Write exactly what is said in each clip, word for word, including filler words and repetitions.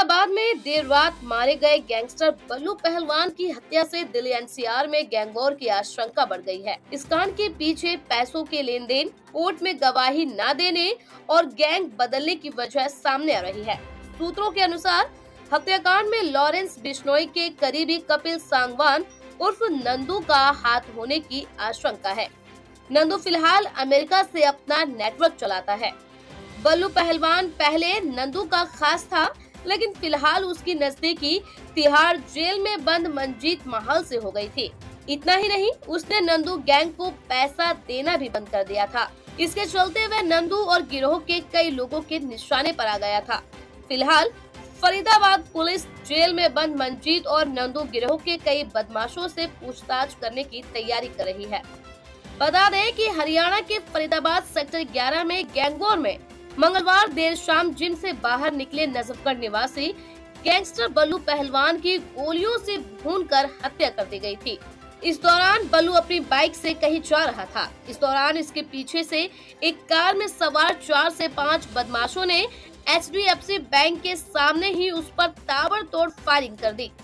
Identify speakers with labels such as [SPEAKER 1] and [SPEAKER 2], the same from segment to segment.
[SPEAKER 1] फरीदाबाद में देर रात मारे गए गैंगस्टर बल्लू पहलवान की हत्या से दिल्ली एन सी आर में गैंगवॉर की आशंका बढ़ गई है। इस कांड के पीछे पैसों के लेन देन, कोर्ट में गवाही न देने और गैंग बदलने की वजह सामने आ रही है। सूत्रों के अनुसार हत्याकांड में लॉरेंस बिश्नोई के करीबी कपिल सांगवान उर्फ नंदू का हाथ होने की आशंका है। नंदू फिलहाल अमेरिका से अपना नेटवर्क चलाता है। बल्लू पहलवान पहले नंदू का खास था, लेकिन फिलहाल उसकी नजदीकी तिहाड़ जेल में बंद मंजीत महल से हो गई थी। इतना ही नहीं, उसने नंदू गैंग को पैसा देना भी बंद कर दिया था। इसके चलते वह नंदू और गिरोह के कई लोगों के निशाने पर आ गया था। फिलहाल फरीदाबाद पुलिस जेल में बंद मंजीत और नंदू गिरोह के कई बदमाशों से पूछताछ करने की तैयारी कर रही है। बता दें कि हरियाणा के फरीदाबाद सेक्टर ग्यारह में गैंगवॉर में मंगलवार देर शाम जिम से बाहर निकले नजफगढ़ निवासी गैंगस्टर बल्लू पहलवान की गोलियों से भूनकर हत्या कर दी गई थी। इस दौरान बल्लू अपनी बाइक से कहीं जा रहा था। इस दौरान इसके पीछे से एक कार में सवार चार से पाँच बदमाशों ने H D F C bank के सामने ही उस पर ताबड़तोड़ फायरिंग कर दी।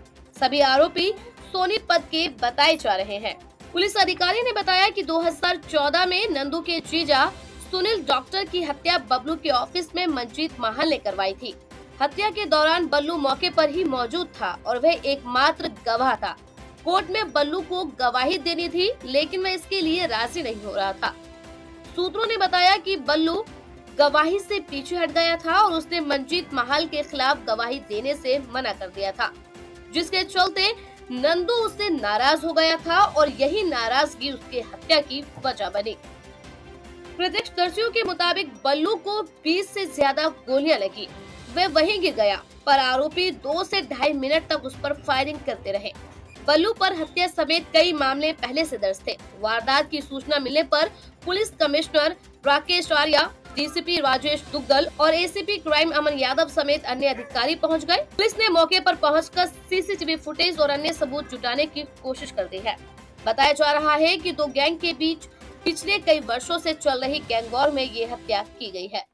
[SPEAKER 1] सभी आरोपी सोनीपत के बताए जा रहे हैं। पुलिस अधिकारी ने बताया कि दो हज़ार चौदह में नंदू के जीजा सुनील डॉक्टर की हत्या बबलू के ऑफिस में मंजीत महल ने करवाई थी। हत्या के दौरान बल्लू मौके पर ही मौजूद था और वह एकमात्र गवाह था। कोर्ट में बल्लू को गवाही देनी थी, लेकिन वह इसके लिए राजी नहीं हो रहा था। सूत्रों ने बताया कि बल्लू गवाही से पीछे हट गया था और उसने मंजीत महल के खिलाफ गवाही देने से मना कर दिया था, जिसके चलते नंदू उससे नाराज हो गया था और यही नाराजगी उसके हत्या की वजह बनी। प्रत्यक्षदर्शियों के मुताबिक बल्लू को बीस से ज्यादा गोलियां लगी। वह वहीं गिर गया, पर आरोपी दो से ढाई मिनट तक उस पर फायरिंग करते रहे। बल्लू पर हत्या समेत कई मामले पहले से दर्ज थे। वारदात की सूचना मिलने पर police commissioner Rakesh Arya, D C P Rajesh Duggal और A C P crime Aman Yadav समेत अन्य अधिकारी पहुंच गए। पुलिस ने मौके पर पहुंचकर C C T V footage और अन्य सबूत जुटाने की कोशिश कर दी है। बताया जा रहा है कि दो गैंग के बीच पिछले कई वर्षों से चल रही गैंगवॉर में ये हत्या की गई है।